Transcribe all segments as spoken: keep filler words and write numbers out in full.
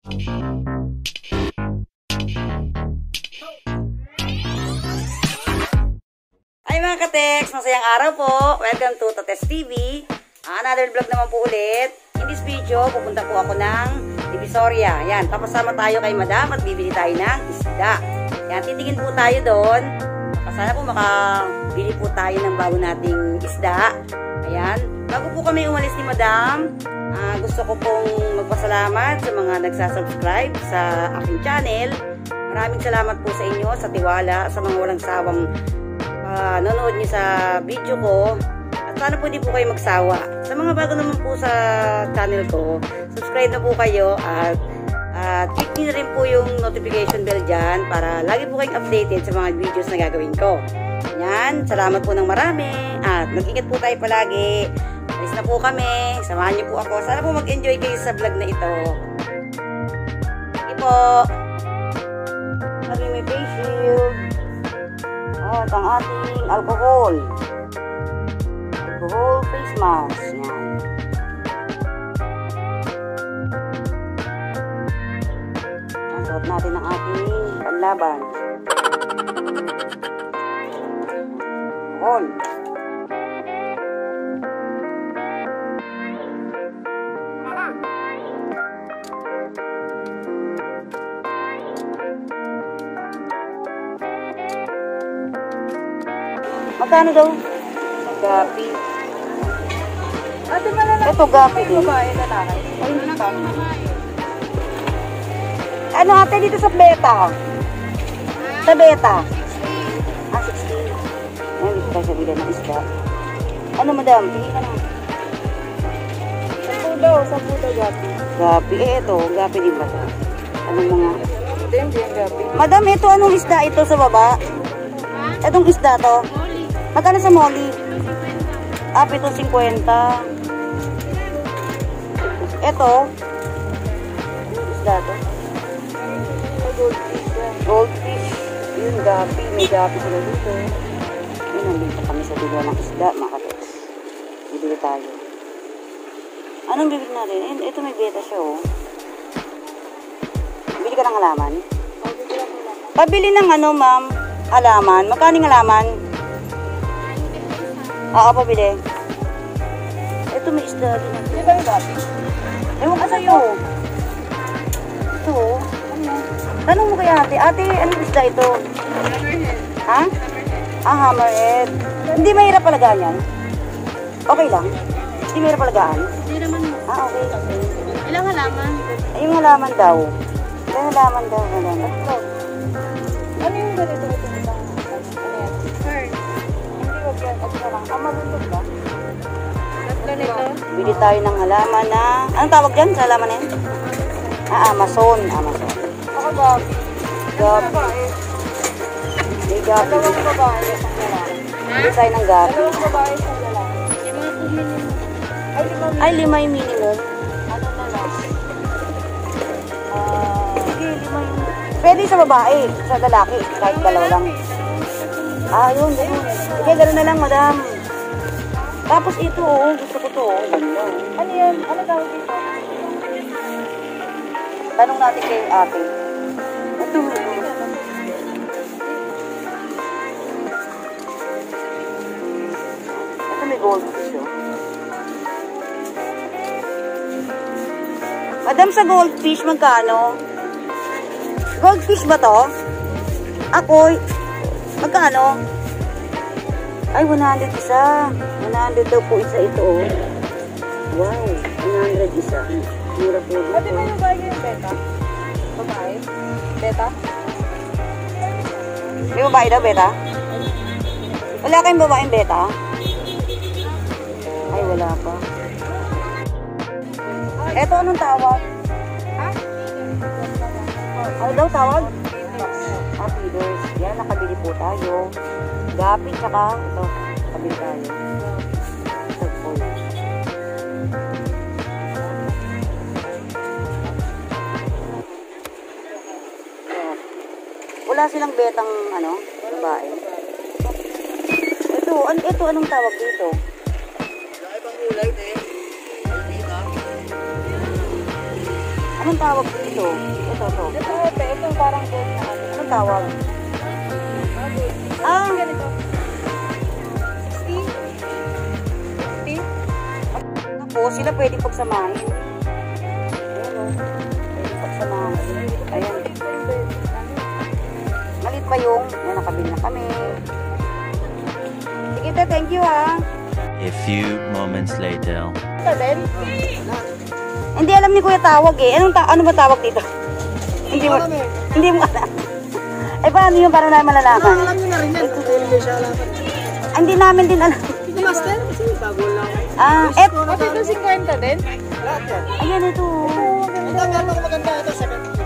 Ay mga ka-tex, masayang araw po. Welcome to Totes T V. Another vlog naman po ulit. In this video, pupunta po ako ng Divisoria. Yan, papasama tayo kay Madam at bibili tayo ng isda. Yan, titingin po tayo doon. Sana po makabili po tayo ng bago nating isda. Ayan, bago po kami umalis ni Madam, uh, gusto ko pong magpasalamat sa mga nagsasubscribe sa aking channel. Maraming salamat po sa inyo, sa tiwala, sa mga walang sawang uh, nanonood niyo sa video ko. At sana po hindi po kayo magsawa. Sa mga bago naman po sa channel ko, subscribe na po kayo at uh, click niyo na rin po yung notification bell dyan para lagi po kayong updated sa mga videos na gagawin ko. Yan, salamat po ng marami at mag-ingat po tayo palagi. Alis na po kami, samahan niyo po ako. Sana po mag-enjoy kayo sa vlog na ito. Sige po. Sabi may face shield. At ang ating alcohol. Alcohol face mask. Yan. Suot natin ang ating panlaban. Alcohol. Magkano daw? Gapi. Ate, malalaki. Ito gapi din. Babae, lalaki. Ano ate dito sa beta? Sa beta? Ah, sixteen. Ayan, dito tayo sa bilan ng isda. Ano madam? Tingin ka na. Sampu daw, sampu daw gapi. Gapi. Eh, ito. Gapi din ba ito? Anong mga... Ito yung yung gapi. Madam, ito anong isda ito sa baba? Itong isda to? Magkano sa molly? Ah, ito fifty. Ito. Isda to? Goldfish yan. Goldfish. Yun, gapi. May gapi sila dito. Yun, nandito kami sa dulo ng isda, mga ka-tex. Bibili tayo. Anong bibili natin? Eh, ito may beta siya, oh. Bili ka ng halaman? Pabili ng ano, ma'am? Halaman. Magkano yung halaman? Oo, pabili. Ito may isda din. Hindi ba yung gapi? Ewan ko sa'yo. Ito, oh. Tanong mo kay ate, ate, anong isda ito? Hammerhead. Ha? Ah, hammerhead. Hindi mahirap palagaan yan? Okay lang? Hindi mahirap palagaan? Hindi naman mo. Ah, okay. Ilang halaman? Ay, yung halaman daw. Ilang halaman daw. Halaman. Ano yung ganito ito? Ano yan? Fern. Hindi, wag yan. At na lang. Ah, malutog ba? Tatlo nito? Bili tayo ng halaman na... Anong tawag dyan sa halaman na yan? Ah, Amazon. Amazon. Ako gapi. Gabi. May gabi. Dalawang babae, isang lalaki. Bili tayo ng gabi. Dalawang babae, isang lalaki. Yung mga pumili mo. Ay, lima Ay, lima yung minimum. Ano na lang? Ah, sige, lima yung... Pwede sa babae, sa lalaki, kahit dalawa lang. Ah, yun, yun. Sige, gano'n na lang, madam. Tapos ito, oh, gusto ko to, oh. Ganda. Ano yan? Ano tawag dito? Tanong natin kay ate. Ito, ito may goldfish, oh. Madam, sa goldfish, magkano? Goldfish ba to? Ako, magkano? Ay, one hundred isa. one hundred daw po isa ito, oh. Wow, one hundred isa. Mura po dito. Ate, may babae yung beta? Babae? Beta? May babae daw, beta? Wala kayong babaeng beta? Ay, wala pa. Eto, anong tawag? Ha? Ano daw tawag? Ah, feeders. Yan, nakabili po tayo. Gapi, tsaka ito. Nakabili tayo. Tagpol. Wala silang betang, ano, babae. Ito, an ito, anong tawag dito? Anong tawag dito? Ito, ito. Ito, ito, ito parang gold na ano. Anong tawag? Ah, gold. Ah, Ganito. sixty? fifty? ako, sila pwede pagsamahin. Ayan o. Pwede pagsamahin. Ayan. Malit pa yung, yan, nakabili na kami. Sige, te, thank you ha. A few moments later. Ito din? Hindi alam ni Kuya tawag eh. Anong ta ano ba tawag dito? Hindi mo, hindi mo alam. Ay, paano yun? Para namin malalaman? Alam nyo na rin yan. Hindi siya alam. Ay, hindi namin din alam. Ito master? Kasi bago lang. Ah, et. Ito ito fifty din? Lahat yan. Ayan ito. Ito, meron ako maganda. Ito, seventy.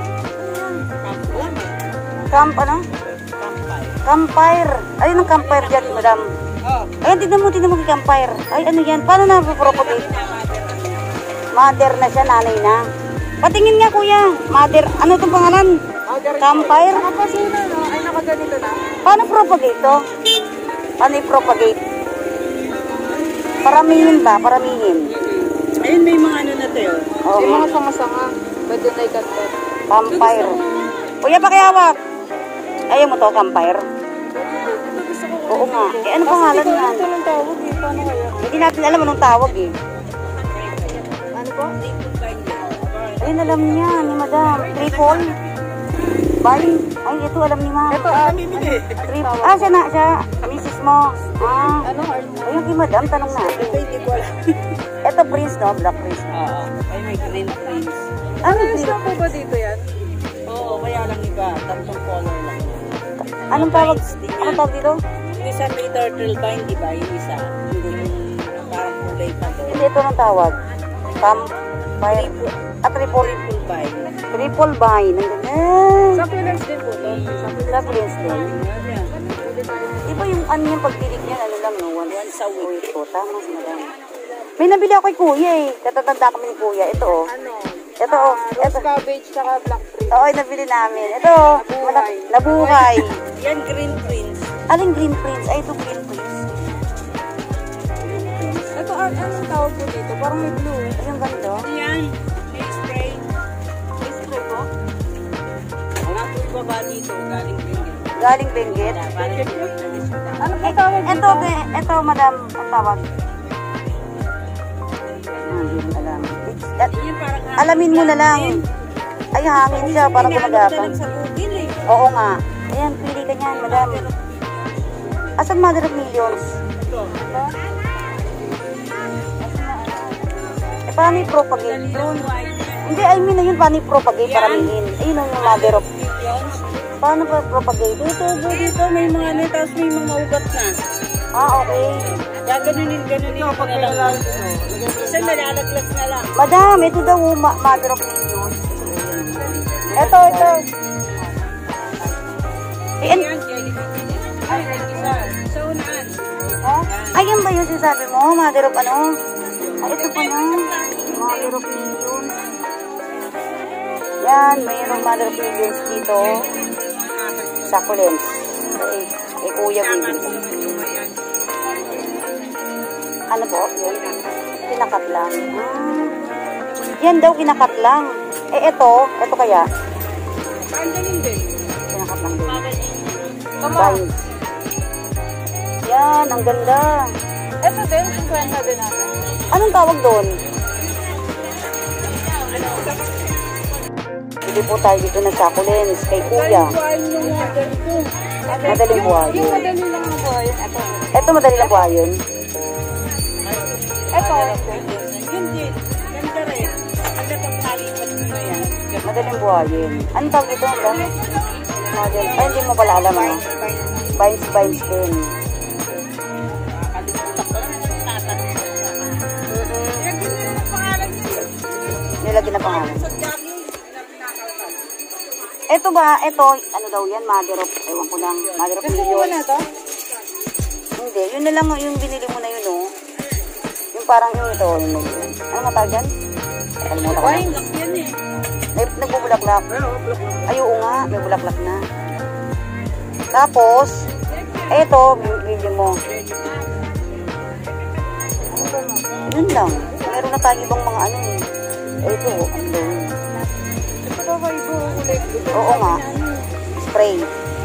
Camp, ano? Campfire. Ayun ang campfire dyan, madam. Oh. Ayan, tignan mo, tignan mo kay campfire. Ay, ano yan? Paano na-propagate? Mother na siya, nanay na. Patingin nga, kuya. Mother, ano itong pangalan? Campfire? Nakapasuna, no? Ay, nakaganito na. Paano propagate to? Paano i-propagate? Paramihin ba? Paramihin. Ayun, may mga ano na tayo. Oo, May nga. mga sanga-sanga. Ba't yun ay kanto? Campfire. Kuya, pakihawak. Ayaw mo to, campfire? Oo nga. Eh, ano pangalan Kasi yan? ito ng tawag eh. Paano kaya? Hindi natin alam anong tawag eh. Ano po? Ayun, alam niya ni madam. Triple. Bye. Ay, ito alam ni ma'am. Ito, ah, mimili. Triple. Ah, siya na, siya. Misis mo. Ah. Ano, hard na? Ayun, kay madam, tanong natin. Hindi ko alam. Ito, prince, no? Black prince. Oo. Ay, may green prince. Ah, Ano may yung green. stock po ba dito yan? Oo, kaya lang iba. Tatlong color lang. Anong tawag? Anong tawag dito? Yung isa may turtle vine, di ba? Yung isa. Yung parang kulay pa to. Hindi, ito ng tawag. Campfire. Ah, triple. Triple vine. Triple vine. Ang ganyan. Succulents din po to. Black prince din. Di ba yung ano yung pagdilig niyan, ano lang, no? One, Once a week. Ito, tama si madam. May nabili ako kay kuya eh. Katatanda kami ni kuya. Ito oh. Ano? Ito oh. Rose Ito. cabbage tsaka black prince. Oo, ay, nabili namin. Ito oh. Nabuhay. Nabuhay. Yan, green prince. Aling green prince? Ay, ito green prince. Ito, an anong tawag po dito? Parang may blue. Ay, yung ganito. Yan. May spray. May spray po? Wala po yung baba dito. Galing green. Galing Benguet. Ano po tawag Ito, dito? te, ito, madam. Ang tawag. Ah, Hindi mo alam. At, Yan parang alamin mo na lang. Ay, hangin siya. Parang gumagapang. sa bugil eh. Oo nga. Ayan, pili ka niyan, madam. Asan Mother of Millions? Ito. Ito? Eh, paano i-propagate yun? Hindi, I mean na yun, paano i-propagate? Paramihin. Ayun yung Mother of... Millions. Paano pa propagate? Dito, dito, may mga ano, tapos may mga ugat na. Ah, okay. Gaganunin, ganunin ko na lang. Isa nalalaglas na lang. Madam, ito daw, ma Mother of Millions. Ito, ito. Eh, an- Yan, ay, isa. Sa unaan. oh? Ayan ba yung sinasabi mo? Mother of ano? Ay, ito pa na. Mother of Millions. Yan, mayroong Mother of Millions dito. Succulents. Eh, eh kuya bibili. Ano po? Yun. Kinakat lang. Ah. Yan daw, kinakat lang. Eh, ito. Ito kaya. Pandaling din. Kinakat lang din. Tama. Vine. Yan, ang ganda. Ito din, fifty din natin. Anong tawag doon? Hindi po tayo dito ng succulents kay kuya. Buhayin yung mga ganito. Madaling buhayin. Yung madali lang na buhayin. Ito. Ito madali lang buhayin. Ito. Yun din. Ganda rin. Ang gatong nalipat ko na yan. Madaling buhayin. Anong tawag dito? Ano? Model. Ay, hindi mo pala alam ano. Vines, vines din. Nakalimutan ko lang. Tatanong ko. Yan din nila ng pangalan yun. Nilagyan na pangalan. Sa jogging, pinakalakan. Ito ba? Ito, ano daw yan? Mother of, ewan ko lang. Mother of Gusto mo ba na Millions. to? Hindi, yun na lang yung binili mo na yun, oh. Yung parang yung ito, yung yun. Ano matawag yan? Kalimutan ko na. Wine lock yan eh. Nag- Nagbubulaklak. Ay, oo nga, may bulaklak na. Tapos, eto, bibili mo. Yun lang. Meron na tayong ibang mga ano eh. Ito, ano daw yun. magkakaiba ang kulay. Oo nga. Spray.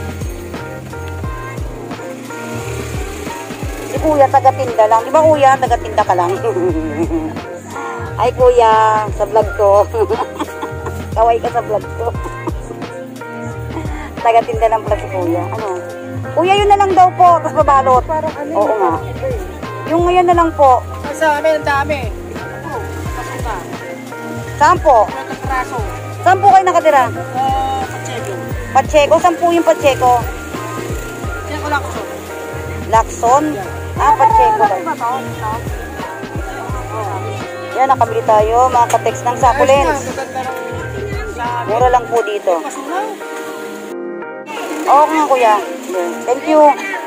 Si kuya, taga-tinda lang. Di ba kuya, taga-tinda ka lang? Ay kuya, sa vlog ko. Kaway ka sa vlog ko. Taga-tinda lang pala si kuya. Ano? Kuya, yun na lang daw po. Tapos babalot. Parang ano Oo nga. Yung ngayon na lang po. Sa amin, ang dami. Oh, pasuka. Saan po? Ang kraso. Saan po kayo nakatira? Uh, Pacheco. Pacheco? Saan po yung Pacheco? Yan ko lang ko. Lacson? Ah, Pacheco lang. Ito, ito. Yan, nakabili tayo. Mga ka-text ng succulents. Mura lang po dito. Oo nga kuya. Thank you.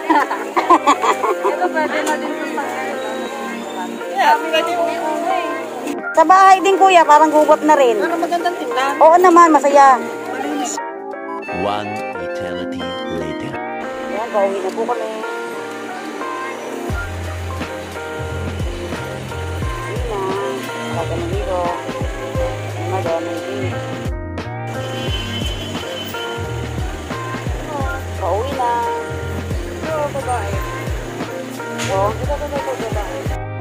Ito pwede na din sa yeah, pwede mo. Sa bahay din kuya, parang gugot na rin. Ano magandang tingnan? Oo naman, masaya. One eternity later. Yan, pauwi na po kami. Yun na. Talaga ng hero. Madami din. Pauwi na. Ito, babae. So, Ito ba na ito, babae?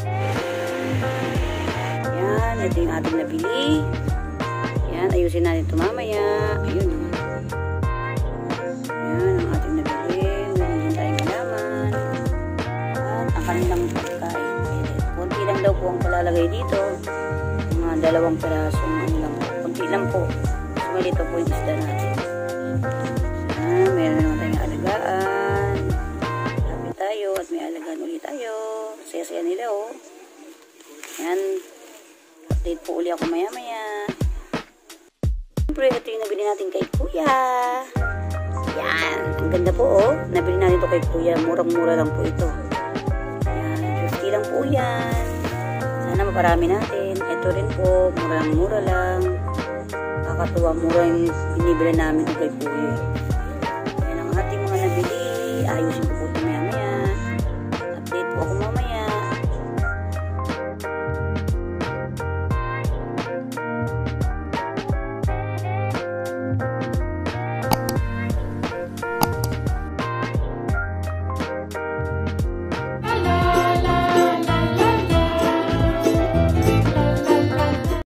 yan, ito yung ating nabili. Yan, ayusin natin ito mamaya. Ayun. Yan, ang ating nabili. Meron din tayong galaman. At ang kanilang pagkain. Kunti lang daw po ang palalagay dito. Mga dalawang perasong ano lang po. Kunti lang po. Sumalito po yung isda natin. Yan, meron naman tayong alagaan. Happy tayo at may alagaan ulit tayo. Saya-saya nila oh. Yan. Update po uli ako maya maya. Siyempre, ito yung nabili natin kay kuya. Yan. Ang ganda po oh. Nabili natin ito kay kuya. Murang-mura lang po ito. Yan. fifty lang po yan. Sana maparami natin. Ito rin po. Murang-mura lang. Kakatuwa. Mura yung binibili namin ito kay kuya. Yan ang ating mga nabili. Ayusin ko